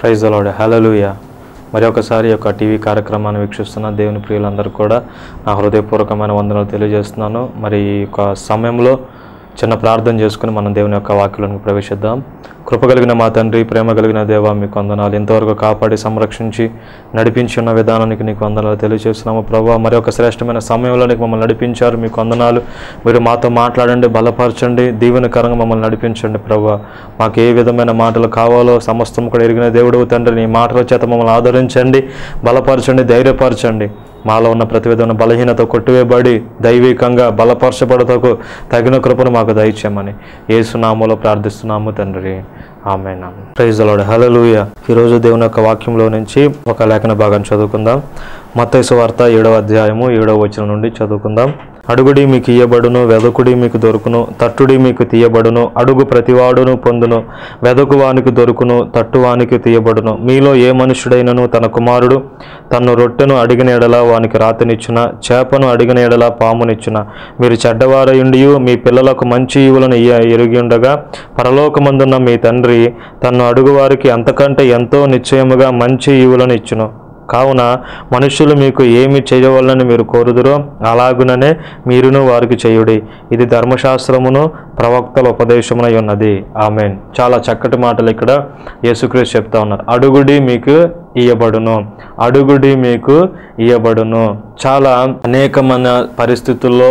Praise the Lord, హల్లెలూయా. మరి ఒకసారి యొక్క టీవీ కార్యక్రమాన్ని వీక్షిస్తున్న దేవుని ప్రియులందరూ కూడా నా హృదయపూర్వకమైన వందనాలు తెలియజేస్తున్నాను. మరి ఈ యొక్క సమయంలో చిన్న ప్రార్థన చేసుకుని మనం దేవుని యొక్క వాక్యంలోకి ప్రవేశిద్దాం. కృపగలిగిన మా తండ్రి, ప్రేమ కలిగిన దేవా, మీకు వందనాలు. ఇంతవరకు కాపాడి సంరక్షించి నడిపించి ఉన్న విధానానికి నీకు వందనాలు తెలియజేస్తున్నాము ప్రభువా. మరి ఒక శ్రేష్టమైన సమయంలో నీకు మమ్మల్ని నడిపించారు, మీకు వందనాలు. మీరు మాతో మాట్లాడండి, బలపరచండి, దీవెనకరంగా మమ్మల్ని నడిపించండి ప్రభువా. మాకు ఏ విధమైన మాటలు కావాలో సమస్తం కూడా ఎరిగిన దేవుడు తండ్రి, నీ మాటల చేత మమ్మల్ని ఆదరించండి, బలపరచండి, ధైర్యపరచండి. మాలో ఉన్న ప్రతి విధమైన బలహీనత కొట్టివేయబడి దైవికంగా బలపరచబడతకు తగిన కృపను మాకు దయచేయమని యేసు నామములో ప్రార్థిస్తున్నాము తండ్రి, amen. Praise the Lord, hallelujah. ఈరోజు దేవుని యొక్క వాక్యంలో నుంచి ఒక లేఖన భాగాన్ని చదువుకుందాం. మత్తయి సువార్త 7వ అధ్యాయము 7వ వచనం నుండి చదువుకుందాం. అడుగుడి మీకు ఇయ్యబడును, వెదకుడి మీకు దొరుకును, తట్టుడి మీకు తీయబడును. అడుగు ప్రతివాడును పొందును, వెదకువానికి దొరుకును, తట్టువానికి తీయబడును. మీలో ఏ మనుషుడైనను తన కుమారుడు తన్ను రొట్టెను అడిగిన ఎడల వానికి రాతనిచ్చున, చేపను అడిగిన ఎడల పామునిచ్చున. మీరు చెడ్డవారయుండియు మీ పిల్లలకు మంచి ఈవులను ఎరిగి ఉండగా పరలోకమందున్న మీ తండ్రి తన్ను అడుగువారికి అంతకంటే ఎంతో నిశ్చయముగా మంచి ఈవులను ఇచ్చును. కావున మనుషులు మీకు ఏమి చేయవలనని మీరు కోరుదురో అలాగుననే మీరును వారికి చేయుడి. ఇది ధర్మశాస్త్రమును ప్రవక్తల ఉపదేశమునై ఉన్నది. ఆమేన్. చాలా చక్కటి మాటలు ఇక్కడ యేసుక్రీస్తు చెప్తా ఉన్నారు. అడుగుడి మీకు ఇయ్యబడును, అడుగుడి మీకు ఇయ్యబడును. చాలా అనేకమైన పరిస్థితుల్లో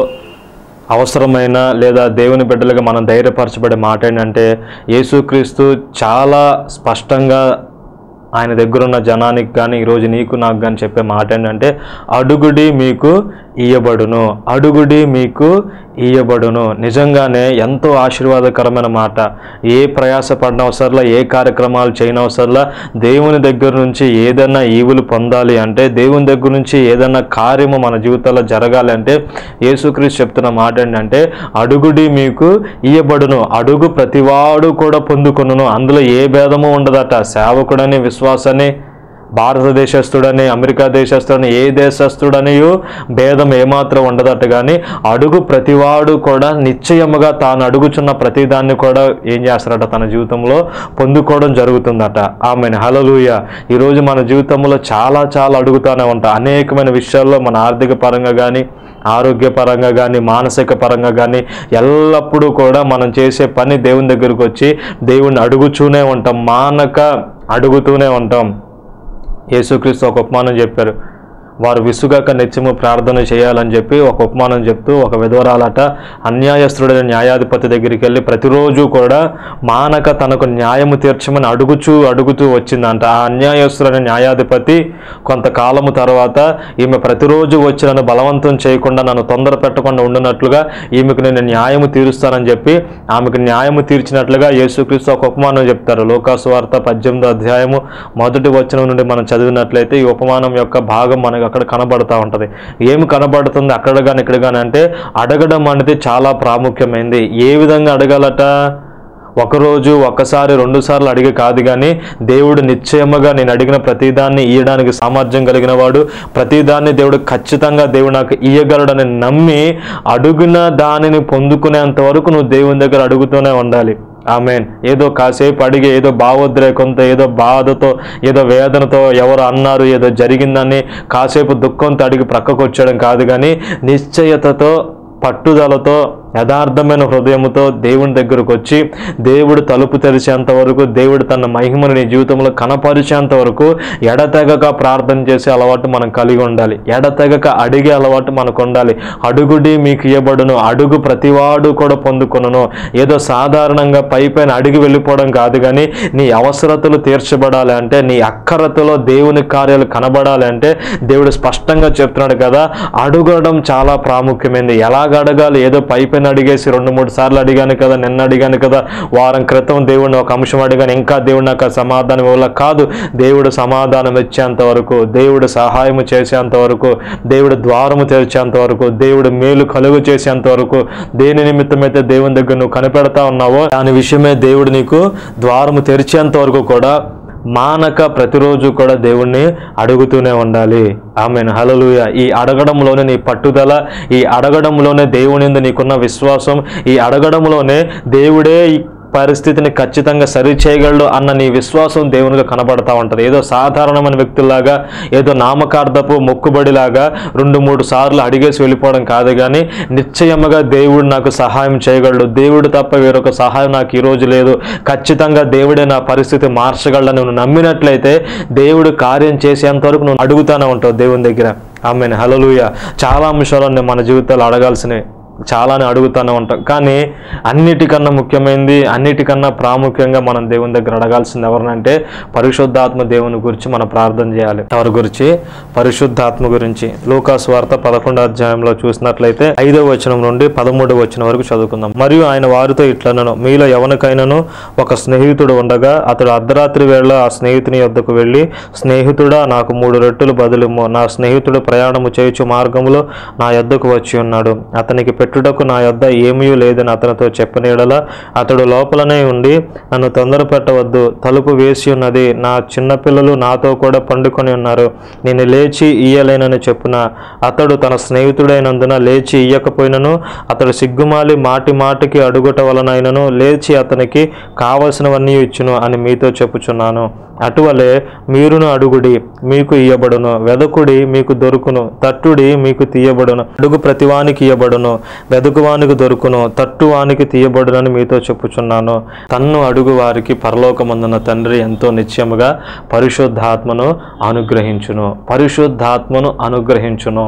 అవసరమైన లేదా దేవుని బిడ్డలుగా మనం ధైర్యపరచబడే మాట ఏంటంటే, యేసుక్రీస్తు చాలా స్పష్టంగా ఆయన దగ్గరున్న జనానికి కానీ ఈరోజు నీకు నాకు కానీ చెప్పే మాట ఏంటంటే, అడుగుడి మీకు ఇయ్యబడును, అడుగుడి మీకు ఇయ్యబడును. నిజంగానే ఎంతో ఆశీర్వాదకరమైన మాట. ఏ ప్రయాస పడిన అవసరంలా, ఏ కార్యక్రమాలు చేయని అవసరంలా, దేవుని దగ్గర నుంచి ఏదైనా ఈవులు పొందాలి అంటే, దేవుని దగ్గర నుంచి ఏదైనా కార్యము మన జీవితాల్లో జరగాలి అంటే యేసుక్రీస్తు చెప్తున్న మాట ఏంటంటే, అడుగుడి మీకు ఇయ్యబడును. అడుగు ప్రతివాడు కూడా పొందుకొనును. అందులో ఏ భేదము ఉండదట. సేవకుడని, విశ్వాసని, భారతదేశస్తుడని, అమెరికా దేశస్తుడని, ఏ దేశస్తుడనియో భేదం ఏమాత్రం ఉండదట. కానీ అడుగు ప్రతివాడు కూడా నిశ్చయముగా తాను అడుగుచున్న ప్రతిదాన్ని కూడా ఏం చేస్తారట, తన జీవితంలో పొందుకోవడం జరుగుతుందట. ఆమేన్, హల్లెలూయా. ఈరోజు మన జీవితంలో చాలా అడుగుతూనే ఉంటాం. అనేకమైన విషయాల్లో మన ఆర్థిక పరంగా కానీ, ఆరోగ్యపరంగా కానీ, మానసిక పరంగా కానీ ఎల్లప్పుడూ కూడా మనం చేసే పని దేవుని దగ్గరికి వచ్చి దేవుణ్ణి అడుగుతూనే ఉంటాం, మానక అడుగుతూనే ఉంటాం. యేసుక్రీస్తు ఒక ఉపమానం చెప్పారు. వారు విసుగక నిత్యము ప్రార్థన చేయాలని చెప్పి ఒక ఉపమానం చెప్తూ, ఒక విధవరాలట అన్యాయస్తుడైన న్యాయాధిపతి దగ్గరికి వెళ్ళి ప్రతిరోజు కూడా మానక తనకు న్యాయము తీర్చమని అడుగుతూ వచ్చిందంట. ఆ అన్యాయస్తుడైన న్యాయాధిపతి కొంతకాలము తర్వాత ఈమె ప్రతిరోజు వచ్చి నన్ను బలవంతం చేయకుండా, నన్ను తొందర పెట్టకుండా ఉండినట్లుగా ఈమెకు నేను న్యాయము తీరుస్తానని చెప్పి ఆమెకు న్యాయము తీర్చినట్లుగా యేసుక్రీస్తు ఒక ఉపమానం చెప్తారు. లూకాసు వార్త 18వ అధ్యాయము 1వ వచనం నుండి మనం చదివినట్లయితే ఈ ఉపమానం యొక్క భాగం మనకు అక్కడ కనబడుతూ ఉంటుంది. ఏమి కనబడుతుంది అక్కడ కానీ ఇక్కడ కానీ అంటే, అడగడం అనేది చాలా ప్రాముఖ్యమైంది. ఏ విధంగా అడగాలట? ఒకరోజు ఒక్కసారి 2 సార్లు అడిగి కాదు, కానీ దేవుడు నిశ్చయముగా నేను అడిగిన ప్రతిదాన్ని ఇయ్యడానికి సామర్థ్యం కలిగిన వాడు, ప్రతిదాన్ని దేవుడు ఖచ్చితంగా దేవుడు నాకు ఇయ్యగలడని నమ్మి అడుగున దానిని పొందుకునేంత వరకు నువ్వు దేవుని దగ్గర అడుగుతూనే ఉండాలి. ఆమేన్. ఏదో కాసేపు అడిగి ఏదో భావోద్రేకంతో, ఏదో బాధతో, ఏదో వేదనతో, ఎవరు అన్నారు ఏదో జరిగిందని కాసేపు దుఃఖంతో అడిగి ప్రక్కకు వచ్చేయడం కాదు, కానీ నిశ్చయతతో, పట్టుదలతో, యథార్థమైన హృదయముతో దేవుని దగ్గరకు వచ్చి దేవుడు తలుపు తెరిచేంత వరకు, దేవుడు తన మహిమను నీ జీవితంలో కనపరిచేంత వరకు ఎడతెగక ప్రార్థన చేసే అలవాటు మనం కలిగి ఉండాలి. ఎడతెగక అడిగే అలవాటు మనకు ఉండాలి. అడుగుడి మీకు ఇయ్యబడును, అడుగు ప్రతివాడు కూడా పొందుకొనును. ఏదో సాధారణంగా పైపైన అడిగి వెళ్ళిపోవడం కాదు, కానీ నీ అవసరతలు తీర్చబడాలి అంటే, నీ అక్కరతలో దేవుని కార్యాలు కనబడాలి అంటే దేవుడు స్పష్టంగా చెప్తున్నాడు కదా, అడగడం చాలా ప్రాముఖ్యమైనది. ఎలాగ అడగాలి? ఏదో పైపైన అడిగేసి 2-3 సార్లు అడిగాను కదా, నిన్న అడిగాను కదా, వారం క్రితం దేవుడిని ఒక అంశం అడిగాను, ఇంకా దేవుడు నాకు సమాధానం ఇవ్వాల కాదు. దేవుడు సమాధానం ఇచ్చేంత వరకు, దేవుడు సహాయం చేసేంత వరకు, దేవుడు ద్వారము తెరిచేంత వరకు, దేవుడు మేలు కలుగు చేసేంత వరకు, దేని నిమిత్తమైతే దేవుని దగ్గర నువ్వు కనిపెడతా ఉన్నావో దాని విషయమే దేవుడు నీకు ద్వారము తెరిచేంత వరకు కూడా మానక ప్రతిరోజు కూడా దేవుణ్ణి అడుగుతూనే ఉండాలి. ఆమేన్, హల్లెలూయా. ఈ అడగడంలోనే నీ పట్టుదల, ఈ అడగడంలోనే దేవుని యందు నీకున్న విశ్వాసం, ఈ అడగడంలోనే దేవుడే పరిస్థితిని ఖచ్చితంగా సరిచేయగలడు అన్న నీ విశ్వాసం దేవునిగా కనబడతా ఉంటుంది. ఏదో సాధారణమైన వ్యక్తుల్లాగా, ఏదో నామకార్థపు మొక్కుబడిలాగా 2-3 సార్లు అడిగేసి వెళ్ళిపోవడం కాదు, కానీ నిశ్చయముగా దేవుడు నాకు సహాయం చేయగలడు, దేవుడు తప్ప వేరొక సహాయం నాకు ఈరోజు లేదు, ఖచ్చితంగా దేవుడే నా పరిస్థితి మార్చగలడని నువ్వు నమ్మినట్లయితే దేవుడు కార్యం చేసేంతవరకు నువ్వు అడుగుతూనే ఉంటావు దేవుని దగ్గర. ఆమేన్, హల్లెలూయా. చాలా అంశాలు మన జీవితాలు అడగాల్సినవి, చాలానే అడుగుతూనే ఉంటాం. కానీ అన్నిటికన్నా ముఖ్యమైనది, అన్నిటికన్నా ప్రాముఖ్యంగా మనం దేవుని దగ్గర అడగాల్సింది ఎవరినంటే పరిశుద్ధాత్మ దేవుని గురించి మనం ప్రార్థన చేయాలి. ఎవరి గురించి? పరిశుద్ధాత్మ గురించి. లూకాసు వార్త 11వ అధ్యాయంలో చూసినట్లయితే 5వ వచనం నుండి 13వ వచనం వరకు చదువుకుందాం. మరియు ఆయన వారితో ఇట్లనను, మీలో ఎవరికైనాను ఒక స్నేహితుడు ఉండగా అతడు అర్ధరాత్రి వేళ ఆ స్నేహితుని యొద్దకు వెళ్ళి, స్నేహితుడా నాకు 3 రొట్టెలు బదులిమ్ము, నా స్నేహితుడు ప్రయాణము చేయుచు మార్గములో నా యొద్దకు వచ్చి ఉన్నాడు, అతనికి పెట్టుటకు నా యొద్ద ఏమీ లేదని అతనితో చెప్పిన యెడల అతడు లోపలనే ఉండి, నన్ను తొందర పెట్టవద్దు, తలుపు వేసి ఉన్నది, నా చిన్నపిల్లలు నాతో కూడా పండుకొని ఉన్నారు, నేను లేచి ఇయ్యలేనని చెప్పున అతడు తన స్నేహితుడైనందున లేచి ఇయ్యకపోయినను అతడు సిగ్గుమాలి మాటి మాటికి అడుగుట వలనైనను లేచి అతనికి కావలసినవన్నీ ఇచ్చును అని మీతో చెప్పుచున్నాను. అటువలే మీరును అడుగుడి మీకు ఇయ్యబడును, వెదకుడి మీకు దొరుకును, తట్టుడి మీకు తీయబడును, అడుగు ప్రతివానికి ఇయ్యబడును, వెదుకువానికి దొరుకును, తట్టువానికి తీయబడునని మీతో చెప్పుచున్నాను. తన్ను అడుగు వారికి పరలోకమందున్న తండ్రి ఎంతో నిశ్చయముగా పరిశుద్ధాత్మను అనుగ్రహించును, పరిశుద్ధాత్మను అనుగ్రహించును.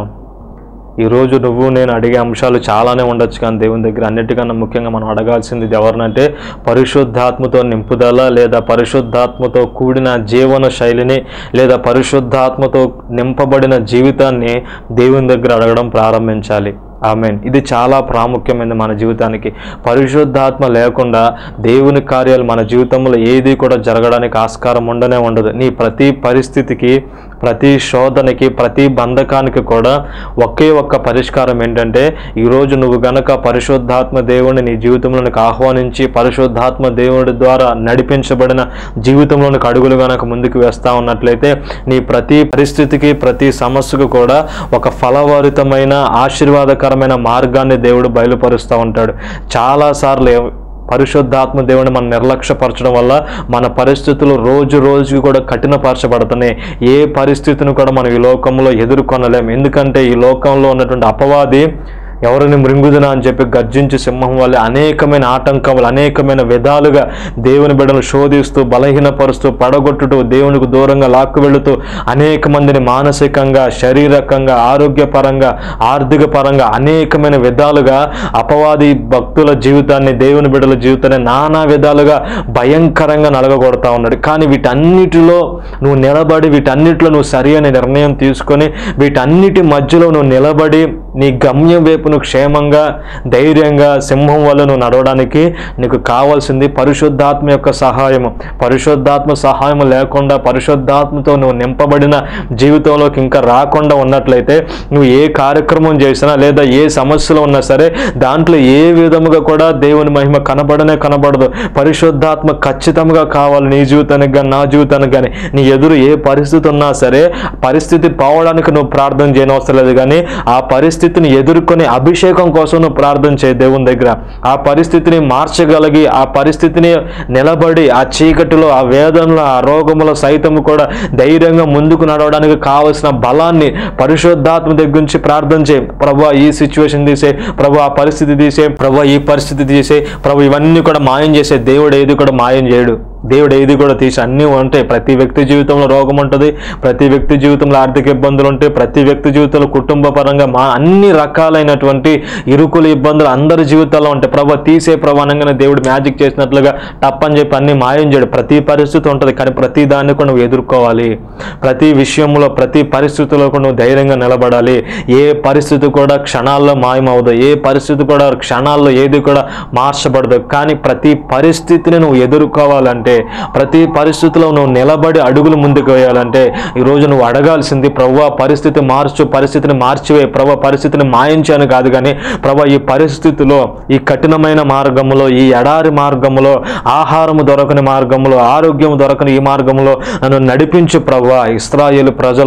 ఈరోజు నువ్వు నేను అడిగే అంశాలు చాలానే ఉండొచ్చు, కానీ దేవుని దగ్గర అన్నిటికన్నా ముఖ్యంగా మనం అడగాల్సింది ఎవరినంటే పరిశుద్ధాత్మతో నింపుదల, లేదా పరిశుద్ధాత్మతో కూడిన జీవన శైలిని, లేదా పరిశుద్ధాత్మతో నింపబడిన జీవితాన్ని దేవుని దగ్గర అడగడం ప్రారంభించాలి. ఆమేన్. ఇది చాలా ప్రాముఖ్యమైనది మన జీవితానికి. పరిశుద్ధాత్మ లేకుండా దేవుని కార్యాలు మన జీవితంలో ఏది కూడా జరగడానికి ఆస్కారం ఉండదు. నీ ప్రతి పరిస్థితికి, ప్రతి శోధనకి, ప్రతి బంధకానికి కూడా ఒకే ఒక్క పరిష్కారం ఏంటంటే, ఈరోజు నువ్వు గనక పరిశుద్ధాత్మ దేవుని నీ జీవితంలోనికి ఆహ్వానించి పరిశుద్ధాత్మ దేవుడి ద్వారా నడిపించబడిన జీవితంలోనికి అడుగులు గనక ముందుకు వేస్తా ఉన్నట్లయితే నీ ప్రతి పరిస్థితికి, ప్రతి సమస్యకు కూడా ఒక ఫలభరితమైన ఆశీర్వాదకరమైన మార్గాన్ని దేవుడు బయలుపరుస్తూ ఉంటాడు. చాలాసార్లు పరిశుద్ధాత్మ దేవుని మనం నిర్లక్ష్యపరచడం వల్ల మన పరిస్థితులు రోజు రోజుకి కూడా కఠినపరచబడుతున్నాయి. ఏ పరిస్థితిని కూడా మనం ఈ లోకంలో ఎదుర్కొనలేము. ఎందుకంటే ఈ లోకంలో ఉన్నటువంటి అపవాది ఎవరిని మృంగుదునా అని చెప్పి గర్జించి సింహం వల్ల అనేకమైన ఆటంకములు, అనేకమైన విధాలుగా దేవుని బిడ్డలు శోధిస్తూ, బలహీనపరుస్తూ, పడగొట్టుతూ, దేవునికి దూరంగా లాక్కు వెళుతూ అనేక మందిని మానసికంగా, శారీరకంగా, ఆరోగ్యపరంగా, ఆర్థిక పరంగా అనేకమైన విధాలుగా అపవాది భక్తుల జీవితాన్ని, దేవుని బిడ్డల జీవితాన్ని నానా విధాలుగా భయంకరంగా నలగగొడతా ఉన్నాడు. కానీ వీటన్నిటిలో నువ్వు నిలబడి, వీటన్నిటిలో నువ్వు సరి అనే నిర్ణయం తీసుకొని, వీటన్నిటి మధ్యలో నువ్వు నిలబడి నీ గమ్యం వైపు నువ్వు క్షేమంగా, ధైర్యంగా, సింహం వల్ల నువ్వు నడవడానికి నీకు కావాల్సింది పరిశుద్ధాత్మ యొక్క సహాయము. పరిశుద్ధాత్మ సహాయం లేకుండా, పరిశుద్ధాత్మతో నువ్వు నింపబడిన జీవితంలోకి ఇంకా రాకుండా ఉన్నట్లయితే నువ్వు ఏ కార్యక్రమం చేసినా, లేదా ఏ సమస్యలో ఉన్నా సరే దాంట్లో ఏ విధముగా కూడా దేవుని మహిమ కనబడదు. పరిశుద్ధాత్మ ఖచ్చితంగా కావాలి నీ జీవితానికి కానీ, నా జీవితానికి కానీ. నీ ఎదురు ఏ పరిస్థితి ఉన్నా సరే, పరిస్థితి పోవడానికి నువ్వు ప్రార్థన చేయనవసరం లేదు, కానీ ఆ పరిస్థితిని ఎదుర్కొని అభిషేకం కోసం నువ్వు ప్రార్థన చేయి దేవుని దగ్గర. ఆ పరిస్థితిని మార్చగలిగి, ఆ పరిస్థితిని నిలబడి, ఆ చీకటిలో, ఆ వేదనలో, ఆ రోగములో సైతము కూడా ధైర్యంగా ముందుకు నడవడానికి కావలసిన బలాన్ని పరిశుద్ధాత్మ దగ్గర నుంచి ప్రార్థన చేయి. ప్రభువా ఈ సిచ్యువేషన్ తీసే, ప్రభు ఆ పరిస్థితి తీసే, ప్రభు ఈ పరిస్థితి తీసే, ప్రభు ఇవన్నీ కూడా మాయం చేసే. దేవుడు ఏది కూడా మాయం చేయడు. దేవుడు ఏది కూడా తీసి అన్నీ ఉంటాయి. ప్రతి వ్యక్తి జీవితంలో రోగం ఉంటుంది, ప్రతి వ్యక్తి జీవితంలో ఆర్థిక ఇబ్బందులు ఉంటాయి, ప్రతి వ్యక్తి జీవితంలో కుటుంబ పరంగా అన్ని రకాలైనటువంటి ఇరుకులు, ఇబ్బందులు అందరి జీవితాల్లో ఉంటాయి. ప్రభు తీసే ప్రమాణంగానే దేవుడు మ్యాజిక్ చేసినట్లుగా టప్పని చెప్పి అన్ని మాయం చేయడు. ప్రతి పరిస్థితి ఉంటుంది, కానీ ప్రతి దాన్ని కూడా నువ్వు ఎదుర్కోవాలి. ప్రతి విషయంలో, ప్రతి పరిస్థితుల్లో కూడా నువ్వు ధైర్యంగా నిలబడాలి. ఏ పరిస్థితి కూడా క్షణాల్లో మాయమవదు, ఏ పరిస్థితి కూడా క్షణాల్లో ఏది కూడా మార్చబడదు. కానీ ప్రతి పరిస్థితిని నువ్వు ఎదుర్కోవాలంటే, ప్రతి పరిస్థితిలో నువ్వు నిలబడి అడుగులు ముందుకు వేయాలంటే ఈరోజు నువ్వు అడగాల్సింది, ప్రభువా పరిస్థితి మార్చు, పరిస్థితిని మార్చివే, ప్రభు పరిస్థితిని మాయించాను కాదు, కానీ ప్రభు ఈ పరిస్థితిలో, ఈ కఠినమైన మార్గంలో, ఈ ఎడారి మార్గంలో, ఆహారము దొరకని మార్గంలో, ఆరోగ్యం దొరకని ఈ మార్గంలో నన్ను నడిపించు ప్రభువా. ఇశ్రాయేలు ప్రజలను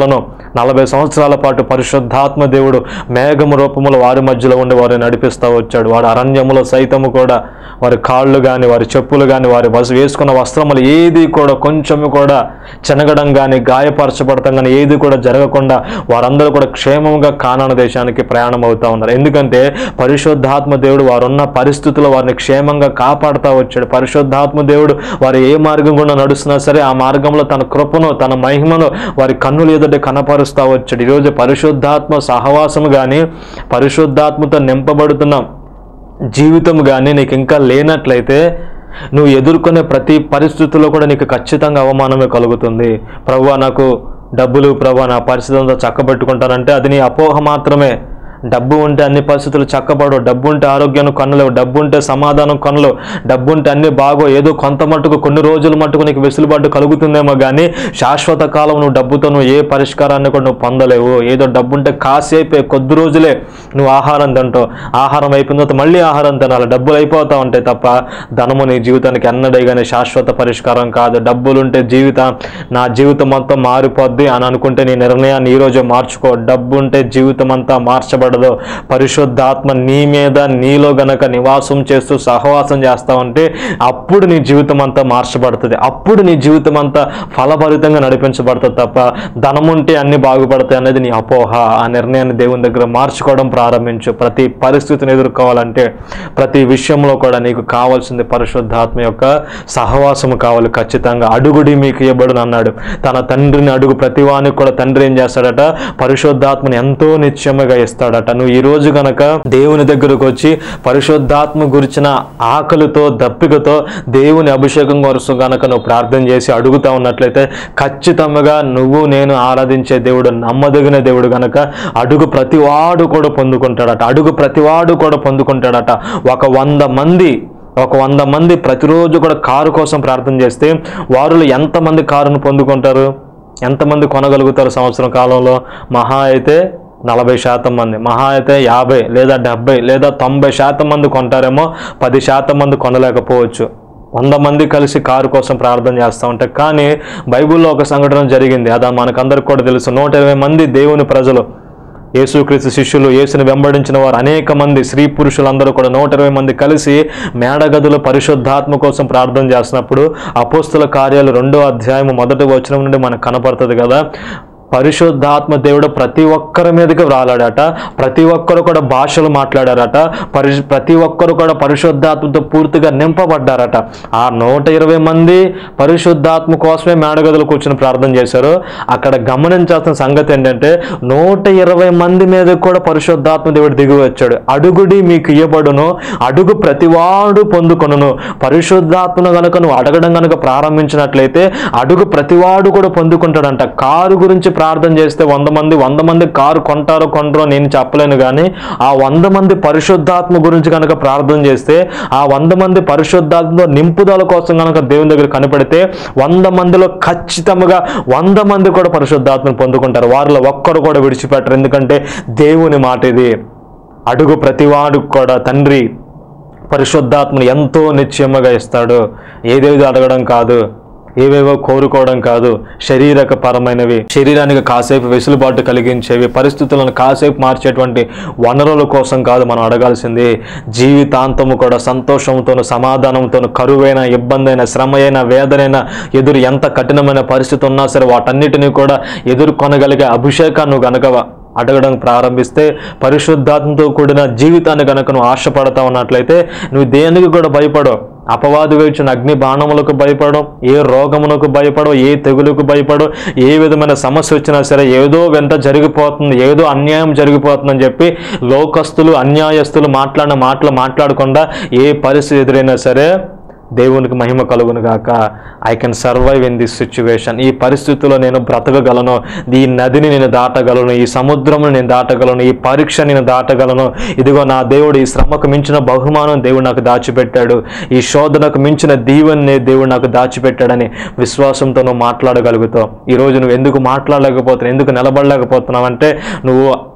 40 సంవత్సరాల పాటు పరిశుద్ధాత్మ దేవుడు మేఘము రూపములో వారి మధ్యలో ఉండి వారిని నడిపిస్తూ వచ్చాడు. వారి అరణ్యములో సైతము కూడా వారి కాళ్ళు కానీ వారి చెప్పులు కానీ వారి వేసుకున్న వస్త్రములు ఏది కూడా కొంచెము కూడా చెనగడం కానీ గాయపరచబడటం కానీ ఏది కూడా జరగకుండా వారందరూ కూడా క్షేమంగా కానాను దేశానికి ప్రయాణం అవుతూ ఉన్నారు. ఎందుకంటే పరిశుద్ధాత్మ దేవుడు వారున్న పరిస్థితుల్లో వారిని క్షేమంగా కాపాడుతూ వచ్చాడు. పరిశుద్ధాత్మ దేవుడు వారు ఏ మార్గం గుండా నడుస్తున్నా సరే ఆ మార్గంలో తన కృపను తన మహిమను వారి కన్నులు ఎదుట కనపరుస్తూ వచ్చాడు. ఈరోజు పరిశుద్ధాత్మ సహవాసం కానీ పరిశుద్ధాత్మతో నింపబడుతున్న జీవితం కానీ నీకు ఇంకా లేనట్లయితే నువ్వు ఎదుర్కొనే ప్రతి పరిస్థితుల్లో కూడా నీకు ఖచ్చితంగా అవమానమే కలుగుతుంది. ప్రభువా నాకు డబ్బులు, ప్రభువా నా పరిస్థితి అంతా చక్కబెట్టుకుంటానంటే అది నీ అపోహ మాత్రమే. డబ్బు ఉంటే అన్ని పరిస్థితులు చక్కబడవు, డబ్బు ఉంటే ఆరోగ్యాన్ని కొనలేవు, డబ్బు ఉంటే సమాధానం కొనలేవు, డబ్బు ఉంటే అన్ని బాగో ఏదో కొంత మట్టుకు కొన్ని రోజుల మట్టుకు నీకు వెసులుబాటు కలుగుతుందేమో కానీ శాశ్వత కాలం నువ్వు డబ్బుతో నువ్వు ఏ పరిష్కారాన్ని కూడా నువ్వు పొందలేవు. ఏదో డబ్బు ఉంటే కాసేపే కొద్ది రోజులే నువ్వు ఆహారం తింటావు, ఆహారం అయిపోయిన తర్వాత మళ్ళీ ఆహారం తినాలి, డబ్బులు అయిపోతూ ఉంటాయి తప్ప ధనము నీ జీవితానికి ఎన్నడే కానీ శాశ్వత పరిష్కారం కాదు. డబ్బులుంటే నా జీవితం అంతా మారిపోద్ది అని అనుకుంటే నీ నిర్ణయాన్ని ఈరోజు మార్చుకో. డబ్బు ఉంటే జీవితం అంతా మార్చబడదు. పరిశుద్ధాత్మ నీ మీద నీలో గనక నివాసం చేస్తూ సహవాసం చేస్తావంటే అప్పుడు నీ జీవితం అంతా మార్చబడుతుంది, అప్పుడు నీ జీవితం అంతా ఫలభరితంగా నడిపించబడుతుంది తప్ప ధనముంటే అన్ని బాగుపడతాయి అనేది నీ అపోహ. ఆ నిర్ణయాన్ని దేవుని దగ్గర మార్చుకోవడం ప్రారంభించు. ప్రతి పరిస్థితిని ఎదుర్కోవాలంటే ప్రతి విషయంలో కూడా నీకు కావాల్సింది పరిశుద్ధాత్మ యొక్క సహవాసము కావాలి. ఖచ్చితంగా అడుగుడి మీకు ఇవ్వబడును అన్నాడు. తన తండ్రిని అడుగు ప్రతివానికి కూడా తండ్రి ఏం చేస్తాడట? పరిశుద్ధాత్మని ఎంతో నిత్యముగా ఇస్తాడట. నువ్వు ఈ రోజు గనక దేవుని దగ్గరకు వచ్చి పరిశుద్ధాత్మ గురించిన ఆకలితో దప్పికతో దేవుని అభిషేకం కొరకు గనక నువ్వు ప్రార్థన చేసి అడుగుతా ఉన్నట్లయితే ఖచ్చితంగా నువ్వు నేను ఆరాధించే దేవుడు నమ్మదగిన దేవుడు గనక అడుగు ప్రతివాడు కూడా పొందుకుంటాడట. అడుగు ప్రతివాడు కూడా పొందుకుంటాడట. ఒక 100 మంది ప్రతిరోజు కూడా కారు కోసం ప్రార్థన చేస్తే వారిలో ఎంతమంది కారును పొందుకుంటారు? ఎంతమంది కొనగలుగుతారు సంవత్సరం కాలంలో? మహా అయితే 40% మంది, మహా అయితే 50 లేదా 70 లేదా 90% మంది కొంటారేమో, 10% మంది కొనలేకపోవచ్చు. 100 మంది కలిసి కారు కోసం ప్రార్థన చేస్తూ ఉంటారు. కానీ బైబిల్లో ఒక సంఘటన జరిగింది, అది మనకందరికి కూడా తెలుసు. 120 మంది దేవుని ప్రజలు, యేసుక్రీస్తు శిష్యులు, యేసుని వెంబడించిన వారు అనేక మంది స్త్రీ పురుషులందరూ కూడా 120 మంది కలిసి మేడగదులు పరిశుద్ధాత్మ కోసం ప్రార్థన చేస్తున్నప్పుడు అపోస్తుల కార్యాలు 2వ అధ్యాయం 1వ వచనం నుండి మనకు కనపడుతుంది కదా. పరిశుద్ధాత్మ దేవుడు ప్రతి ఒక్కరి మీదకి రాలాడట. ప్రతి ఒక్కరు కూడా భాషలు మాట్లాడారట. ప్రతి ఒక్కరు కూడా పరిశుద్ధాత్మతో పూర్తిగా నింపబడ్డారట. ఆ 120 మంది పరిశుద్ధాత్మ కోసమే మేడగదులు కూర్చొని ప్రార్థన చేశారు. అక్కడ గమనించాల్సిన సంగతి ఏంటంటే 120 మంది మీద కూడా పరిశుద్ధాత్మ దేవుడు దిగి వచ్చాడు. అడుగుడి మీకు ఇవ్వబడును, అడుగు ప్రతివాడు పొందుకొనును. పరిశుద్ధాత్మను కనుక నువ్వు అడగడం కనుక ప్రారంభించినట్లయితే అడుగు ప్రతివాడు కూడా పొందుకుంటాడంట. కారు గురించి ప్రార్థన చేస్తే 100 మంది కారు కొంటారో కొంటారో నేను చెప్పలేను, కానీ ఆ 100 మంది పరిశుద్ధాత్మ గురించి కనుక ప్రార్థన చేస్తే ఆ 100 మంది పరిశుద్ధాత్మ నింపుదల కోసం కనుక దేవుని దగ్గర కనపడితే 100 మందిలో ఖచ్చితంగా 100 మంది కూడా పరిశుద్ధాత్మను పొందుకుంటారు. వారిలో ఒక్కరు కూడా విడిచిపెట్టరు. ఎందుకంటే దేవుని మాట ఇది. అడుగు ప్రతివాడు కూడా తండ్రి పరిశుద్ధాత్మను ఎంతో నిశ్చయముగా ఇస్తాడు. ఏదేదో అడగడం కాదు, ఏవేవో కోరుకోవడం కాదు, శరీరక పరమైనవి, శరీరానికి కాసేపు వెసులుబాటు కలిగించేవి, పరిస్థితులను కాసేపు మార్చేటువంటి వనరుల కోసం కాదు మనం అడగాల్సింది. జీవితాంతము కూడా సంతోషంతోను సమాధానంతోను కరువైన ఇబ్బంది అయిన శ్రమ అయిన వేదనైన ఎదురు ఎంత కఠినమైన పరిస్థితి ఉన్నా సరే వాటన్నిటినీ కూడా ఎదుర్కొనగలిగే అభిషేకాన్ని గనక అడగడం ప్రారంభిస్తే పరిశుద్ధాత్మతో కూడిన జీవితాన్ని కనుక నువ్వు ఆశపడతా ఉన్నట్లయితే నువ్వు దేనికి కూడా భయపడవు. అపవాది వేచిన అగ్ని బాణములకు భయపడవు, ఏ రోగమునకు భయపడవు, ఏ తెగులుకు భయపడవు. ఏ విధమైన సమస్య వచ్చినా సరే ఏదో వెంట జరిగిపోతుంది, ఏదో అన్యాయం జరిగిపోతుందని చెప్పి లోకస్తులు అన్యాయస్తులు మాట్లాడిన మాటలు మాట్లాడకుండా ఏ పరిస్థితి ఎదురైనా సరే దేవునికి మహిమ కలుగును గాక. I can survive in this situation. ఈ పరిస్థితుల్లో నేను బ్రతకగలను, ఈ నదిని నేను దాటగలను, ఈ సముద్రమును నేను దాటగలను, ఈ పరీక్ష నేను దాటగలను. ఇదిగో నా దేవుడు ఈ శ్రమకు మించిన బహుమానం దేవుడు నాకు దాచిపెట్టాడు, ఈ శోధనకు మించిన దీవెనని దేవుడు నాకు దాచిపెట్టాడని విశ్వాసంతో నువ్వు మాట్లాడగలుగుతావు. ఈరోజు నువ్వు ఎందుకు మాట్లాడలేకపోతున్నావు, ఎందుకు నిలబడలేకపోతున్నావు అంటే నువ్వు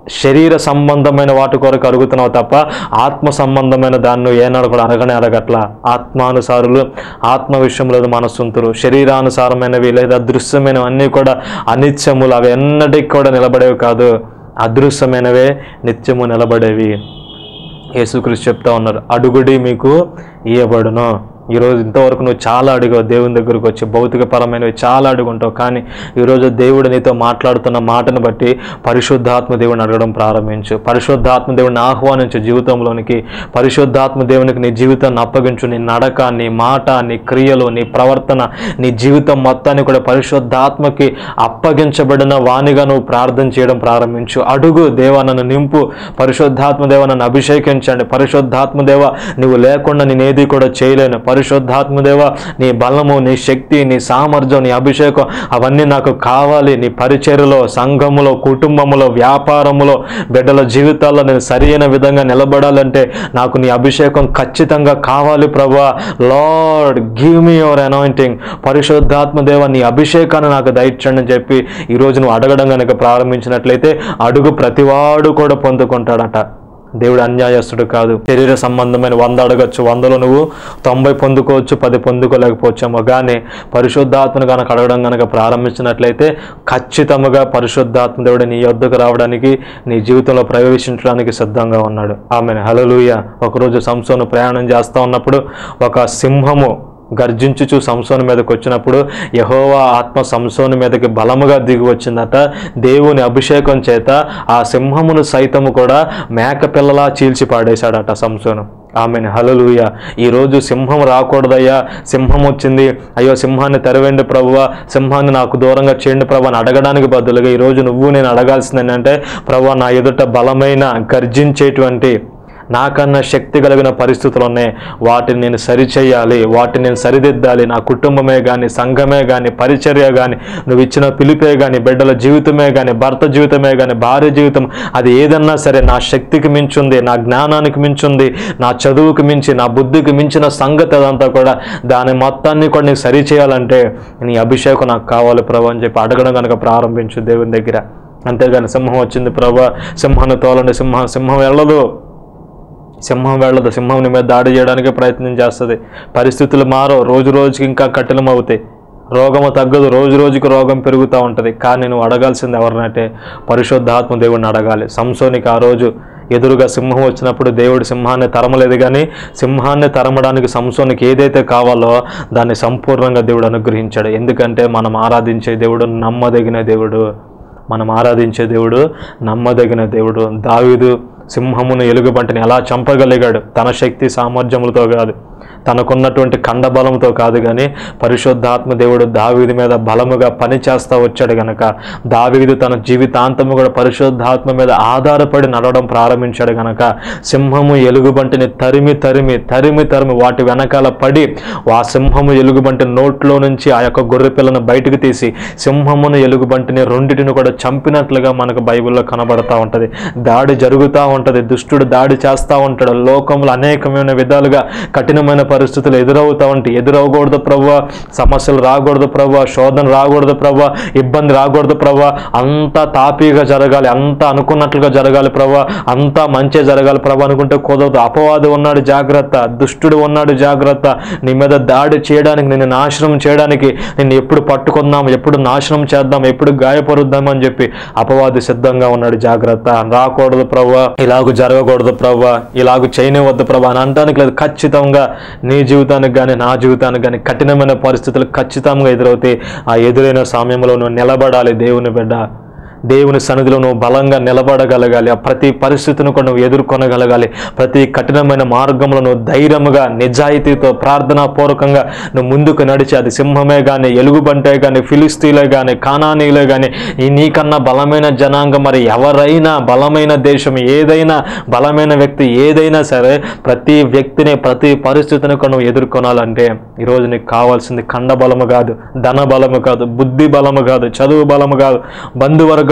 శరీర సంబంధమైన వాటి కొరకు అరుగుతున్నావు తప్ప ఆత్మ సంబంధమైన దాన్ని ఏనాడు కూడా అడగట్లా. ఆత్మానుసారులు ఆత్మ విషయంలో మనస్సుంతురు. శరీరానుసారమైనవి లేదా దృశ్యమైనవి అన్నీ కూడా అనిత్యములు, అవి ఎన్నటికి కూడా నిలబడేవి కాదు. అదృశ్యమైనవే నిత్యము నిలబడేవి. యేసుక్రీస్తు చెప్తా ఉన్నారు, అడుగుడి మీకు ఇయ్యబడును. ఈరోజు ఇంతవరకు నువ్వు చాలా అడిగావు, దేవుని దగ్గరకు వచ్చి భౌతికపరమైనవి చాలా అడుగుంటావు. కానీ ఈరోజు దేవుడు నీతో మాట్లాడుతున్న మాటను బట్టి పరిశుద్ధాత్మ దేవుడిని అడగడం ప్రారంభించు. పరిశుద్ధాత్మ దేవుడిని ఆహ్వానించు జీవితంలోనికి. పరిశుద్ధాత్మ దేవునికి నీ జీవితాన్ని అప్పగించు. నీ నడక, నీ మాట, నీ క్రియలు, నీ ప్రవర్తన, నీ జీవితం మొత్తాన్ని కూడా పరిశుద్ధాత్మకి అప్పగించబడిన వాణిగా నువ్వు ప్రార్థన చేయడం ప్రారంభించు. అడుగు, దేవా నన్ను నింపు, పరిశుద్ధాత్మ దేవ నన్ను అభిషేకించండి, పరిశుద్ధాత్మ దేవ నువ్వు లేకుండా నేనేది కూడా చేయలేను, పరిశుద్ధాత్మదేవ నీ బలము, నీ శక్తి, నీ సామర్థ్యం, నీ అభిషేకం అవన్నీ నాకు కావాలి. నీ పరిచర్యలో, సంఘములో, కుటుంబములో, వ్యాపారములో, బిడ్డల జీవితాల్లో నేను సరైన విధంగా నిలబడాలంటే నాకు నీ అభిషేకం ఖచ్చితంగా కావాలి ప్రభువా. Lord give me your anointing. పరిశుద్ధాత్మదేవ నీ అభిషేకాన్ని నాకు దయచేయండి అని చెప్పి ఈరోజు నువ్వు అడగడం కనుక ప్రారంభించినట్లయితే అడుగు ప్రతివాడు కూడా పొందుకుంటాడట. దేవుడు అన్యాయస్తుడు కాదు. శరీర సంబంధమైన 100 అడగచ్చు, 100లో నువ్వు 90 పొందుకోవచ్చు, 10 పొందుకోలేకపోవచ్చేమో. కానీ పరిశుద్ధాత్మను కనుక అడగడం కనుక ప్రారంభించినట్లయితే ఖచ్చితంగా పరిశుద్ధాత్మ దేవుడు నీ యొద్దకు రావడానికి, నీ జీవితంలో ప్రవేశించడానికి సిద్ధంగా ఉన్నాడు. Amen, hallelujah. ఒకరోజు సంసోను ప్రయాణం చేస్తూ ఉన్నప్పుడు ఒక సింహము గర్జించుచు సంసోను మీదకి వచ్చినప్పుడు యెహోవా ఆత్మ సంసోను మీదకి బలముగా దిగి వచ్చిందట. దేవుని అభిషేకం చేత ఆ సింహమును సైతము కూడా మేకపిల్లలా చీల్చి పాడేశాడట సంసోను. ఆమెన్, హల్లెలూయా. ఈరోజు సింహం రాకూడదయ్యా, సింహం వచ్చింది, అయ్యో సింహాన్ని తెరవేండి ప్రభువా, సింహాన్ని నాకు దూరంగా చేయండి ప్రభు అని అడగడానికి బదులుగా ఈరోజు నువ్వు నేను అడగాల్సింది ఏంటంటే, ప్రభువా నా ఎదుట బలమైన గర్జించేటువంటి నాకన్నా శక్తి కలిగిన పరిస్థితులు ఉన్నాయి, వాటిని నేను సరిచేయాలి, వాటిని నేను సరిదిద్దాలి. నా కుటుంబమే కానీ, సంఘమే కానీ, పరిచర్య కానీ, నువ్వు ఇచ్చిన పిలిపే కానీ, బిడ్డల జీవితమే కానీ, భర్త జీవితమే కానీ, భార్య జీవితం, అది ఏదన్నా సరే నా శక్తికి మించుంది, నా జ్ఞానానికి మించుంది, నా చదువుకి మించి, నా బుద్ధికి మించిన సంగతి అదంతా కూడా, దాని మొత్తాన్ని కూడా నీకు సరిచేయాలంటే నీ అభిషేకం నాకు కావాలి ప్రభు అని చెప్పి అడగడం కనుక ప్రారంభించు దేవుని దగ్గర. అంతేగాని సింహం వచ్చింది ప్రభు, సింహాన్ని తోలండి, సింహం వెళ్ళదు, సింహం వెళ్ళదు. సింహం నీ మీద దాడి చేయడానికి ప్రయత్నం చేస్తుంది. పరిస్థితులు మారో, రోజు రోజుకి ఇంకా కఠినం అవుతాయి. రోగము తగ్గదు, రోజు రోజుకి రోగం పెరుగుతూ ఉంటుంది. కానీ నువ్వు అడగాల్సింది ఎవరినంటే పరిశుద్ధాత్మ దేవుడిని అడగాలి. సంసోనికి ఆ రోజు ఎదురుగా సింహం వచ్చినప్పుడు దేవుడు సింహాన్ని తరమలేదు, కానీ సింహాన్ని తరమడానికి సంసోనికి ఏదైతే కావాలో దాన్ని సంపూర్ణంగా దేవుడు అనుగ్రహించాడు. ఎందుకంటే మనం ఆరాధించే దేవుడు నమ్మదగిన దేవుడు. మనం ఆరాధించే దేవుడు నమ్మదగిన దేవుడు. దావీదు సింహమును ఎలుగుబంటిని ఎలా చంపగలిగాడు? తన శక్తి సామర్థ్యములతో కాదు, తనకున్నటువంటి కండబలంతో కాదు, కానీ పరిశుద్ధాత్మ దేవుడు దావీదు మీద బలముగా పనిచేస్తూ వచ్చాడు గనక దావీదు తన జీవితాంతము కూడా పరిశుద్ధాత్మ మీద ఆధారపడి నడవడం ప్రారంభించాడు గనక సింహము ఎలుగుబంటిని తరిమి తరిమి తరిమి తరిమి వాటి వెనకాల పడి ఆ సింహము ఎలుగుబంటి నోట్లో నుంచి ఆ యొక్క గొర్రె పిల్లను బయటకు తీసి సింహమును ఎలుగుబంటిని రెండిటిని కూడా చంపినట్లుగా మనకు బైబిల్లో కనబడతా ఉంటుంది. దాడి జరుగుతూ ఉంటుంది, దుష్టుడు దాడి చేస్తూ ఉంటాడు. లోకంలో అనేకమైన విధాలుగా కఠినమైన పరిస్థితులు ఎదురవుతా ఉంటాయి. ఎదురవకూడదు ప్రభువా, సమస్యలు రాకూడదు ప్రభువా, శోధన రాకూడదు ప్రభువా, ఇబ్బంది రాకూడదు ప్రభువా, అంతా తాపీగా జరగాలి, అంతా అనుకున్నట్లుగా జరగాలి ప్రభువా, అంతా మంచి జరగాలి ప్రభు అనుకుంటే కుదరదు. అపవాది ఉన్నాడు జాగ్రత్త, దుష్టుడు ఉన్నాడు జాగ్రత్త. నీ మీద దాడి చేయడానికి, నిన్ను నాశనం చేయడానికి, నిన్ను ఎప్పుడు పట్టుకుందాం, ఎప్పుడు నాశనం చేద్దాం, ఎప్పుడు గాయపరుద్దాం అని చెప్పి అపవాది సిద్ధంగా ఉన్నాడు జాగ్రత్త. రాకూడదు ప్రభువా, ఇలాగ జరగకూడదు ప్రభువా, ఇలాగ చేయనివద్దు ప్రభు అని అనడానికి లేదు. ఖచ్చితంగా నీ జీవితానికి కానీ నా జీవితానికి కానీ కఠినమైన పరిస్థితులు ఖచ్చితంగా ఎదురవుతాయి. ఆ ఎదురైన సమయంలో నువ్వు నిలబడాలి. దేవుని బిడ్డ, దేవుని సన్నిధిలో నువ్వు బలంగా నిలబడగలగాలి. ఆ ప్రతి పరిస్థితిని కూడా నువ్వు ఎదుర్కొనగలగాలి. ప్రతి కఠినమైన మార్గంలో నువ్వు ధైర్యముగా, నిజాయితీతో, ప్రార్థనాపూర్వకంగా నువ్వు ముందుకు నడిచి, అది సింహమే కానీ, ఎలుగుబంటే కానీ, ఫిలిస్తీన్లే కానీ, కానానీలే కానీ, ఈ నీకన్నా బలమైన జనాంగం మరి ఎవరైనా, బలమైన దేశం ఏదైనా, బలమైన వ్యక్తి ఏదైనా సరే, ప్రతి వ్యక్తిని, ప్రతి పరిస్థితిని కూడా నువ్వు ఎదుర్కొనాలంటే ఈరోజు నీకు కావాల్సింది కండ బలము కాదు, ధన బలము కాదు, బుద్ధి బలము కాదు, చదువు బలము కాదు, బంధువర్గ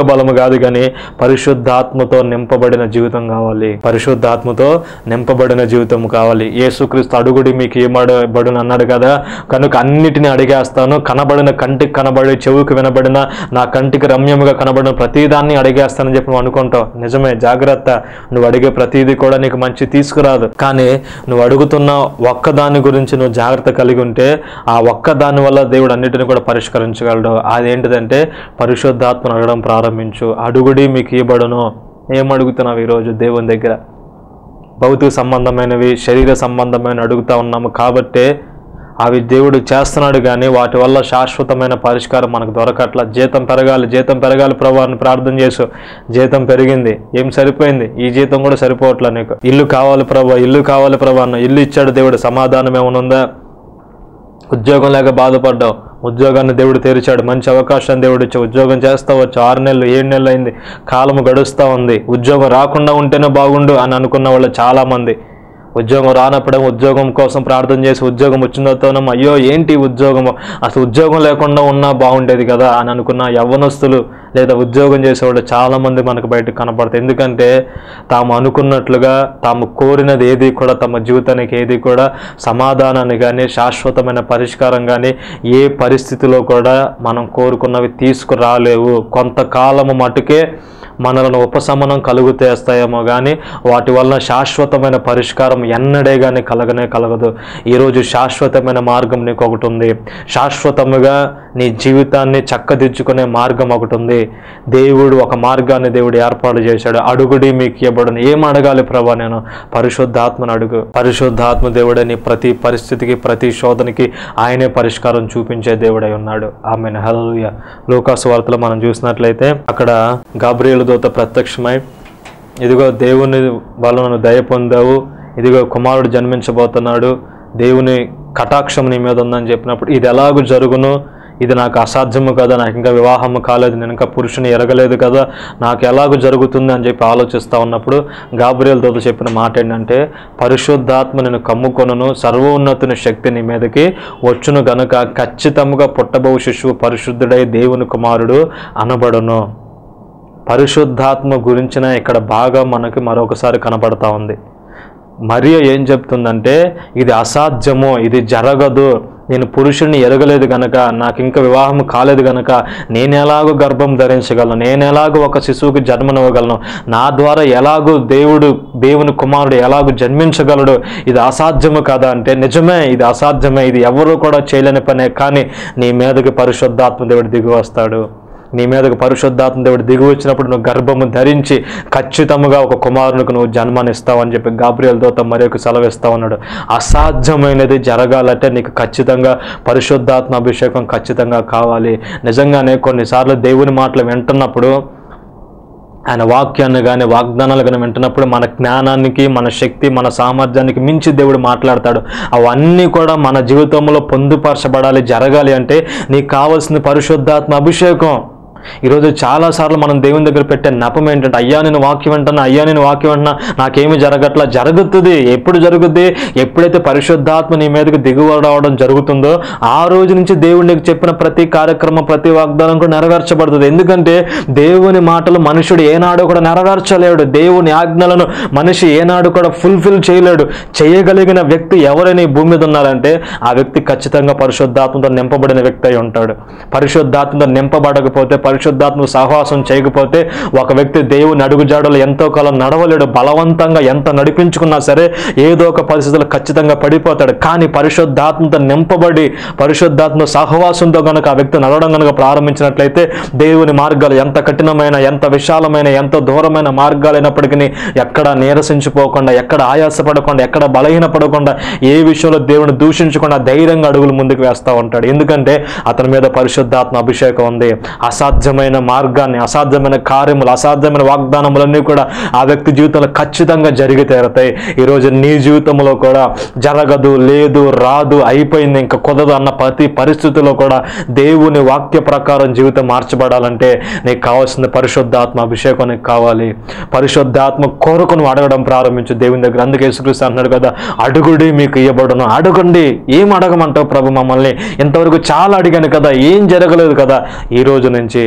మార్గబలము కాదు కానీ పరిశుద్ధాత్మతో నింపబడిన జీవితం కావాలి. పరిశుద్ధాత్మతో నింపబడిన జీవితం కావాలి. యేసుక్రీస్తు అడుగుడి మీకు ఏమడబడును అన్నాడు కదా, కనుక అన్నిటిని అడిగేస్తాను, కనబడిన కంటికి కనబడి చెవుకి వినబడిన నా కంటికి రమ్యముగా కనబడిన ప్రతిదాన్ని అడిగేస్తానని చెప్పి నువ్వు అనుకుంటావు. నిజమే, జాగ్రత్త. నువ్వు అడిగే ప్రతిదీ కూడా నీకు మంచి తీసుకురాదు. కానీ నువ్వు అడుగుతున్న ఒక్కదాని గురించి నువ్వు జాగ్రత్త కలిగి ఉంటే ఆ ఒక్కదాని వల్ల దేవుడు అన్నిటిని కూడా పరిష్కరించగలడు. అదేంటిదంటే పరిశుద్ధాత్మను అడగడం ప్రారంభించు. అడుగుడి మీకు ఇవ్వబడును. ఏం అడుగుతున్నావు ఈరోజు దేవుని దగ్గర? భౌతిక సంబంధమైనవి, శరీర సంబంధమైన అడుగుతా ఉన్నాము కాబట్టే అవి దేవుడు చేస్తున్నాడు, కానీ వాటి వల్ల శాశ్వతమైన పరిష్కారం మనకు దొరకట్ల. జీతం పెరగాలి ప్రభు అని ప్రార్థన చేసు. జీతం పెరిగింది, ఏం సరిపోయింది? ఈ జీతం కూడా సరిపోవట్లే నీకు. ఇల్లు కావాలి ప్రభు అన్న. ఇల్లు ఇచ్చాడు దేవుడు, సమాధానం ఏమనుందా? ఉద్యోగం లేక బాధపడ్డావు, ఉద్యోగాన్ని దేవుడు తెరిచాడు. మంచి అవకాశాన్ని దేవుడు ఇచ్చాడు. ఉద్యోగం చేస్తావచ్చు. 6 నెలలు 7 నెలలు అయింది, కాలము గడుస్తూ ఉంది. ఉద్యోగం రాకుండా ఉంటేనే బాగుండు అని అనుకున్న వాళ్ళు చాలామంది. ఉద్యోగం రానప్పుడే ఉద్యోగం కోసం ప్రార్థన చేసి ఉద్యోగం వచ్చిన అయ్యో ఏంటి ఉద్యోగము, అసలు ఉద్యోగం లేకుండా ఉన్నా బాగుండేది కదా అని అనుకున్న యవ్వనస్తులు లేదా ఉద్యోగం చేసేవాళ్ళు చాలామంది మనకు బయటకు కనపడతాయి. ఎందుకంటే తాము అనుకున్నట్లుగా తాము కోరినది ఏది కూడా, తమ జీవితానికి ఏది కూడా సమాధానాన్ని కానీ శాశ్వతమైన పరిష్కారం కానీ ఏ పరిస్థితిలో కూడా మనం కోరుకున్నవి తీసుకురాలేవు. కొంతకాలము మటుకే మనలను ఉపశమనం కలుగుతేస్తాయేమో కానీ వాటి వలన శాశ్వతమైన పరిష్కారం ఎన్నడే కానీ కలగదు. ఈరోజు శాశ్వతమైన మార్గం నీకు ఒకటి ఉంది. శాశ్వతముగా నీ జీవితాన్ని చక్కదిద్దుకునే మార్గం ఒకటి ఉంది. దేవుడు ఒక మార్గాన్ని దేవుడు ఏర్పాటు చేశాడు. అడుగుడి మీకు ఇవ్వబడును. ఏం అడగాలి ప్రభా? నేను పరిశుద్ధాత్మను అడుగు. పరిశుద్ధాత్మ దేవుడని ప్రతి పరిస్థితికి, ప్రతి శోధనకి ఆయనే పరిష్కారం చూపించే దేవుడై ఉన్నాడు. ఆమేన్. హల్లెలూయా. లూకాసు వార్తలో మనం చూసినట్లయితే అక్కడ గాబ్రియేలు దూత ప్రత్యక్షమై, ఇదిగో దేవుని వలన దయ పొందావు, ఇదిగో కుమారుడు జన్మించబోతున్నాడు, దేవుని కటాక్షం నీ మీద ఉందని చెప్పినప్పుడు ఇది ఎలాగూ జరుగును, ఇది నాకు అసాధ్యము కదా, నాకు ఇంకా వివాహము కాలేదు, నేను ఇంకా పురుషుని ఎరగలేదు కదా, నాకు ఎలాగూ జరుగుతుంది అని చెప్పి ఆలోచిస్తూ ఉన్నప్పుడు గాబ్రియేలు దూత చెప్పిన మాట ఏంటంటే, పరిశుద్ధాత్మ నేను కమ్ముకొనును, సర్వోన్నతుని శక్తి నీ మీదకి వచ్చును గనుక ఖచ్చితంగా పుట్టబో శిశువు పరిశుద్ధుడై దేవుని కుమారుడు అనబడును. పరిశుద్ధాత్మ గురించిన ఇక్కడ బాగా మనకి మరొకసారి కనబడతా ఉంది. మరియ ఏం చెప్తుందంటే, ఇది అసాధ్యము, ఇది జరగదు, నేను పురుషుడిని ఎరగలేదు గనక, నాకు ఇంకా వివాహం కాలేదు గనక నేను ఎలాగో గర్భం ధరించగలను, నేను ఎలాగో ఒక శిశువుకి జన్మనివ్వగలను, నా ద్వారా ఎలాగో దేవుని కుమారుడు ఎలాగో జన్మించగలడు, ఇది అసాధ్యము కదా అంటే నిజమే, ఇది అసాధ్యమే, ఇది ఎవరు కూడా చేయలేని పనే. కానీ నీ మీదకి పరిశుద్ధాత్మ దేవుడు దిగి వస్తాడు. నీ మీదకు పరిశుద్ధాత్మ దేవుడు దిగి వచ్చినప్పుడు నువ్వు గర్భము ధరించి ఖచ్చితంగా ఒక కుమారునికి నువ్వు జన్మనిస్తావని చెప్పి గాబ్రియేలు దూత మరొక సెలవిస్తా ఉన్నాడు. అసాధ్యమైనది జరగాలంటే నీకు ఖచ్చితంగా పరిశుద్ధాత్మ అభిషేకం ఖచ్చితంగా కావాలి. నిజంగానే కొన్నిసార్లు దేవుని మాటలు వింటున్నప్పుడు, ఆయన వాక్యాన్ని కానీ వాగ్దానాలు కానీ వింటున్నప్పుడు మన జ్ఞానానికి, మన శక్తి, మన సామర్థ్యానికి మించి దేవుడు మాట్లాడతాడు. అవన్నీ కూడా మన జీవితంలో పొందుపరచబడాలి, జరగాలి అంటే నీకు కావాల్సిన పరిశుద్ధాత్మ అభిషేకం. ఈరోజు చాలాసార్లు మనం దేవుని దగ్గర పెట్టే నెపం ఏంటంటే, అయ్యా నేను వాక్యం వింటున్నా నాకేమి జరగట్లా. జరుగుతుంది. ఎప్పుడు జరుగుద్ది? ఎప్పుడైతే పరిశుద్ధాత్మ నీ మీదకి దిగువ రావడం జరుగుతుందో ఆ రోజు నుంచి దేవుడు నీకు చెప్పిన ప్రతి కార్యక్రమం, ప్రతి వాగ్దానం కూడా నెరవేర్చబడుతుంది. ఎందుకంటే దేవుని మాటలు మనుషుడు ఏనాడు కూడా నెరవేర్చలేడు. దేవుని ఆజ్ఞలను మనిషి ఏనాడు కూడా ఫుల్ఫిల్ చేయలేడు. చేయగలిగిన వ్యక్తి ఎవరైనా ఈ భూమి మీద ఉన్నారంటే ఆ వ్యక్తి ఖచ్చితంగా పరిశుద్ధాత్మతో నింపబడిన వ్యక్తి అయి ఉంటాడు. పరిశుద్ధాత్మతో నింపబడకపోతే, పరిశుద్ధాత్మ సహవాసం చేయకపోతే ఒక వ్యక్తి దేవుని అడుగుజాడలు ఎంతో కాలం నడవలేడు. బలవంతంగా ఎంత నడిపించుకున్నా సరే ఏదో ఒక పరిస్థితుల్లో ఖచ్చితంగా పడిపోతాడు. కానీ పరిశుద్ధాత్మతో నింపబడి పరిశుద్ధాత్మ సహవాసంతో కనుక ఆ వ్యక్తి నడవడం కనుక ప్రారంభించినట్లయితే దేవుని మార్గాలు ఎంత కఠినమైన, ఎంత విశాలమైన, ఎంత దూరమైన మార్గాలైనప్పటికీ ఎక్కడ నీరసించిపోకుండా, ఎక్కడ ఆయాసపడకుండా, ఎక్కడ బలహీనపడకుండా, ఏ విషయంలో దేవుని దూషించకుండా ధైర్యంగా అడుగులు ముందుకు వేస్తూ ఉంటాడు. ఎందుకంటే అతని మీద పరిశుద్ధాత్మ అభిషేకం ఉంది. అసాధ్యమైన మార్గాన్ని, అసాధ్యమైన కార్యములు, అసాధ్యమైన వాగ్దానములన్నీ కూడా ఆ వ్యక్తి జీవితంలో ఖచ్చితంగా జరిగి తీరతాయి. ఈరోజు నీ జీవితంలో కూడా జరగదు, లేదు, రాదు, అయిపోయింది, ఇంకా కుదరదు అన్న ప్రతి పరిస్థితుల్లో కూడా దేవుని వాక్య ప్రకారం జీవితం మార్చబడాలంటే నీకు కావాల్సిన పరిశుద్ధాత్మ అభిషేకం నీకు కావాలి. పరిశుద్ధాత్మ కోరిక నువ్వు అడగడం ప్రారంభించు దేవుని దగ్గర. అందుకే యేసుక్రీస్తు అంటున్నాడు కదా, అడుగుడి మీకు ఇవ్వబడును. అడగండి. ఏం అడగమంటావు ప్రభు? మమ్మల్ని ఇంతవరకు చాలా అడిగాను కదా, ఏం జరగలేదు కదా. ఈ రోజు నుంచి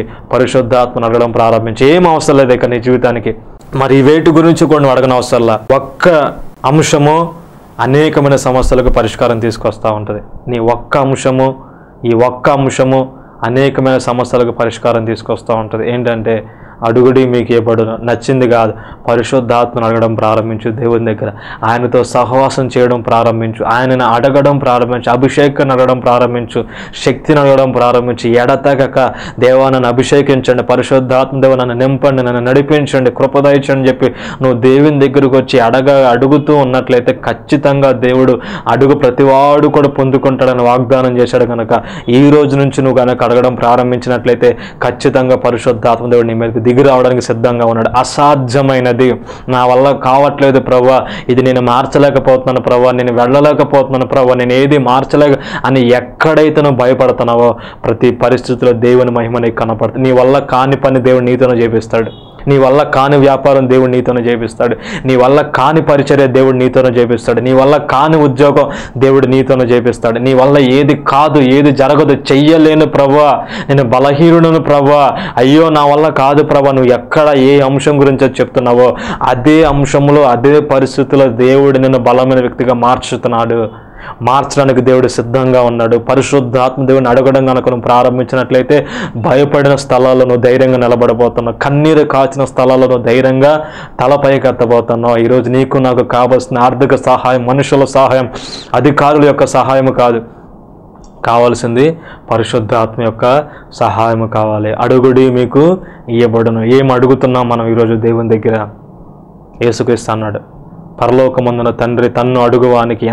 పరిశుద్ధాత్మను అడగడం ప్రారంభించి. ఏం అవసరం లేదు ఇక నీ జీవితానికి. మరి ఈ వేటి గురించి కూడా నువ్వు అడగనవసరంలా. ఒక్క అంశము అనేకమైన సమస్యలకు పరిష్కారం తీసుకొస్తూ ఉంటుంది. నీ ఒక్క అంశము, ఈ ఒక్క అంశము అనేకమైన సమస్యలకు పరిష్కారం తీసుకొస్తూ ఉంటుంది. ఏంటంటే అడుగుడి మీకు ఇవ్వబడును. నచ్చింది కాదు, పరిశుద్ధాత్మను అడగడం ప్రారంభించు. దేవుని దగ్గర ఆయనతో సహవాసం చేయడం ప్రారంభించు. ఆయనను అడగడం ప్రారంభించు. అభిషేకాన్ని అడగడం ప్రారంభించు. శక్తిని అడగడం ప్రారంభించి ఎడతెగక దేవా నన్ను అభిషేకించండి, పరిశుద్ధాత్మ దేవ నన్ను నింపండి, నన్ను నడిపించండి, కృపదయించండి అని చెప్పి నువ్వు దేవుని దగ్గరకు వచ్చి అడుగుతూ ఉన్నట్లయితే ఖచ్చితంగా దేవుడు అడుగు ప్రతివాడు కూడా పొందుకుంటాడని వాగ్దానం చేశాడు. కనుక ఈ రోజు నుంచి నువ్వు కనుక అడగడం ప్రారంభించినట్లయితే ఖచ్చితంగా పరిశుద్ధాత్మ దేవుడు నీ మీదకి దిగి రావడానికి సిద్ధంగా ఉన్నాడు. అసాధ్యమైనది, నా వల్ల కావట్లేదు ప్రభువా, ఇది నేను మార్చలేకపోతున్నాను ప్రభువా, నేను వెళ్ళలేకపోతున్నాను ప్రభువా, నేను ఏది మార్చలేక అని ఎక్కడైతే నువ్వు భయపడుతున్నావో ప్రతి పరిస్థితిలో దేవుని మహిమ నీకు కనపడుతుంది. నీ వల్ల కాని పని దేవుడు నీతోనే చేపిస్తాడు. నీ వల్ల కాని వ్యాపారం దేవుడు నీతోనే చేపిస్తాడు. నీ వల్ల కాని పరిచర్య దేవుడు నీతోనే చేపిస్తాడు. నీ వల్ల కాని ఉద్యోగం దేవుడు నీతోనే చేపిస్తాడు. నీ వల్ల ఏది కాదు, ఏది జరగదు, చెయ్యలేను ప్రభువా, నేను బలహీనుడను ప్రభువా, అయ్యో నా వల్ల కాదు ప్రభువా, నువ్వు ఎక్కడ ఏ అంశం గురించి చెప్తున్నావో అదే అంశంలో అదే పరిస్థితుల్లో దేవుడు నిన్ను బలమైన వ్యక్తిగా మార్చడానికి దేవుడు సిద్ధంగా ఉన్నాడు. పరిశుద్ధాత్మ దేవుడిని అడగడం కనుక నువ్వు ప్రారంభించినట్లయితే భయపడిన స్థలాల్లో నువ్వు ధైర్యంగా నిలబడబోతున్నావు. కన్నీరు కాచిన స్థలాల్లో నువ్వు ధైర్యంగా తలపైకి ఎత్తబోతున్నావు. ఈరోజు నీకు నాకు కావాల్సిన ఆర్థిక సహాయం, మనుషుల సహాయం, అధికారుల యొక్క సహాయం కాదు, కావాల్సింది పరిశుద్ధాత్మ యొక్క సహాయం కావాలి. అడుగుడి మీకు ఇయ్యబడును. ఏం అడుగుతున్నాం మనం ఈరోజు దేవుని దగ్గర? యేసుక్రీస్తు అన్నాడు, పరలోకమందున తండ్రి తన్ను అడుగువానికి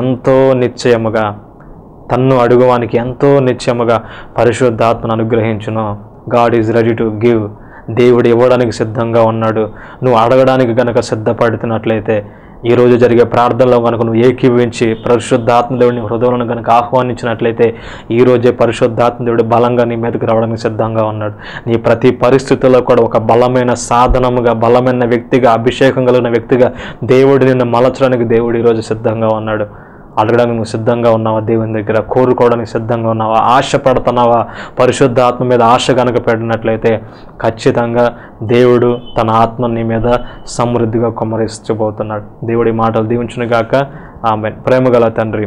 ఎంతో నిశ్చయముగా పరిశుద్ధాత్మను అనుగ్రహించును. God is ready to give. దేవుడు ఇవ్వడానికి సిద్ధంగా ఉన్నాడు. నువ్వు అడగడానికి కనుక సిద్ధపడుతున్నట్లయితే, ఈరోజు జరిగే ప్రార్థనలో కనుక నువ్వు ఏకీవించి పరిశుద్ధాత్మ దేవుడిని హృదయంలో కనుక ఆహ్వానించినట్లయితే ఈరోజే పరిశుద్ధాత్మ దేవుడు బలంగా నీ మీదకి రావడానికి సిద్ధంగా ఉన్నాడు. నీ ప్రతి పరిస్థితుల్లో కూడా ఒక బలమైన సాధనముగా, బలమైన వ్యక్తిగా, అభిషేకం కలిగిన వ్యక్తిగా దేవుడు నిన్ను మలచడానికి దేవుడు ఈరోజు సిద్ధంగా ఉన్నాడు. అడగడానికి నువ్వు సిద్ధంగా ఉన్నావా? దేవుని దగ్గర కోరుకోవడానికి సిద్ధంగా ఉన్నావా? ఆశపడుతున్నావా? పరిశుద్ధాత్మ మీద ఆశ కనుక పెట్టినట్లయితే ఖచ్చితంగా దేవుడు తన ఆత్మ నీ మీద సమృద్ధిగా కుమ్మరించబోతున్నాడు. దేవుడి మాటలు దీవించును గాక. ఆమేన్. ప్రేమగల తండ్రి,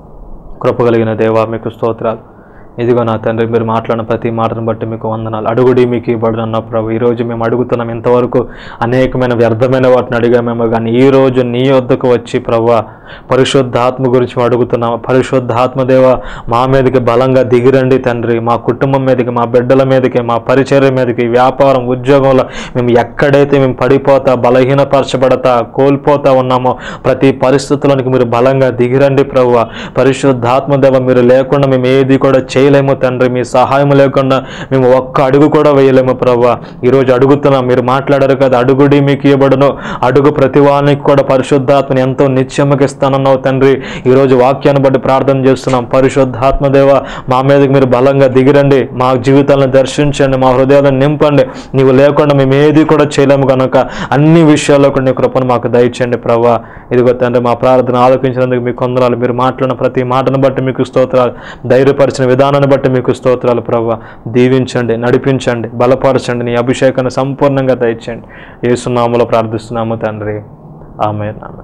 కృపగలిగిన దేవా, మీకు స్తోత్రాలు. ఇదిగో నా తండ్రి, మీరు మాట్లాడిన ప్రతి మాటను బట్టి మీకు వందనాలు. అడుగుడి మీకు ఇవ్వబడును ప్రభు. ఈరోజు మేము అడుగుతున్నాం, ఇంతవరకు అనేకమైన వ్యర్థమైన వాటిని అడిగామేమో కానీ ఈరోజు నీ వద్దకు వచ్చి ప్రభు పరిశుద్ధాత్మ గురించి అడుగుతున్నాం. పరిశుద్ధాత్మ దేవ మా మీదకి బలంగా దిగిరండి తండ్రి. మా కుటుంబం మీదకి, మా బిడ్డల మీదకి, మా పరిచర్య మీదకి, వ్యాపారం, ఉద్యోగంలో మేము ఎక్కడైతే మేము పడిపోతా, బలహీనపరచబడతా, కోల్పోతా ఉన్నామో ప్రతి పరిస్థితుల్లోనికి మీరు బలంగా దిగిరండి ప్రభు. పరిశుద్ధాత్మ దేవ మీరు లేకుండా మేము ఏది కూడా చేయలేము తండ్రి. మీ సహాయం లేకుండా మేము ఒక్క అడుగు కూడా వేయలేము ప్రభు. ఈరోజు అడుగుతున్నాం, మీరు మాట్లాడారు కదా, అడుగుడి మీకు ఇవ్వబడును. అడుగు ప్రతి వానికి కూడా పరిశుద్ధాత్మని ఎంతో నిత్యముగా ఇస్తానన్నావు తండ్రి. ఈరోజు వాక్యాన్ని బట్టి ప్రార్థన చేస్తున్నాం. పరిశుద్ధాత్మ దేవ మా మీదకి మీరు బలంగా దిగిరండి, మా జీవితాలను దర్శించండి, మా హృదయాలను నింపండి. నీవు లేకుండా మేము ఏది కూడా చేయలేము కనుక అన్ని విషయాల్లో కూడా నీ కృపను మాకు దయచేయండి ప్రభు. ఇదిగో తండ్రి, మా ప్రార్థన ఆలోచించినందుకు మీకు వందనాలు. మీరు మాట్లాడిన ప్రతి మాటను బట్టి మీకు స్తోత్రాలు. ధైర్యపరిచిన విధానాన్ని బట్టి మీకు స్తోత్రాలు ప్రభు. దీవించండి, నడిపించండి, బలపరచండి, నీ అభిషేకాన్ని సంపూర్ణంగా దయచేయండి. యేసు నామములో ప్రార్థిస్తున్నాము తండ్రి. ఆమేన్. ఆమేన్.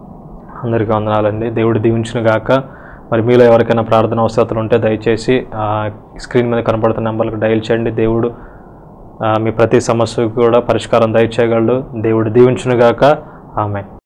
అందరికీ వందనాలండి. దేవుడు దీవించును గాక. మరి మీలో ఎవరికైనా ప్రార్థన అవసరాలు ఉంటే దయచేసి స్క్రీన్ మీద కనపడుతున్న నెంబర్లకు డయల్ చేయండి. దేవుడు మీ ప్రతి సమస్యకు కూడా పరిష్కారం దయచేయగలడు. దేవుడు దీవించును గాక. ఆమేన్.